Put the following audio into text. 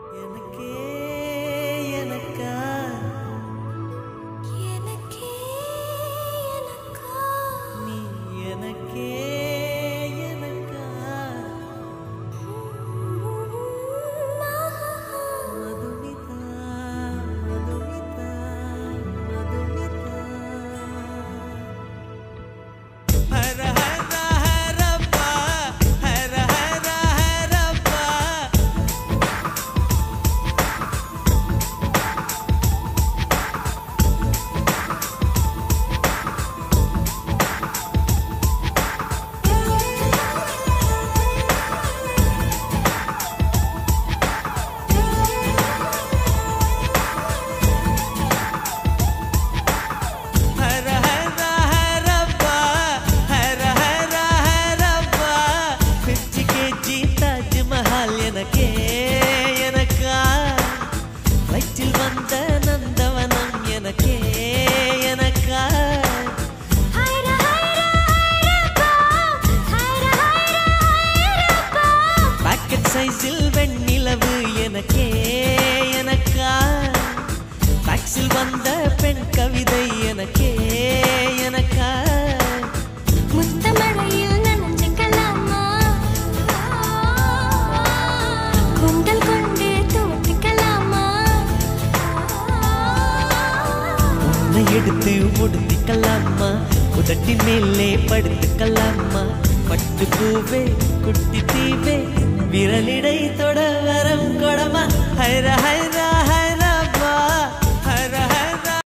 எனக்கே எனக்கா எனக்கே எனக்கா நீ எனக்கே எனக்கா மதுமிதா மதுமிதா மதுமிதா ஹர ஹர ஹரப்பா ஹர ஹர ஹரப்பா ஹர ஹர ஹரப்பா ஹர ஹர ஹரப்பா 50 kg தாஜ்மஹால் எனக்கே எனக்கா வயிற்றில் வந்த நந்தவனம் எனக்கே எனக்கா ஹைர ஹைர ஹைரப்பா ஹைர ஹைர ஹைரப்பா பாக்கெட் சைஸில் வெண்ணிலவு எனக்கே எனக்கா டாக்ஸில் வந்த பெண் கவிதை எனக்கே எனக்கா முத்தமழையில் நனைஞ்சுக்கலாமா குண்டல் கொண்டு தூத்திக்கலாமா உன்னை எடுத்து முடித்துக்கலாமா உதட்டின் மேலே படுத்துக்கலாமா பட்டு பூவே குட்டி தீவே விரலிடை தொட வரம் கொடமா ஹைர ஹைர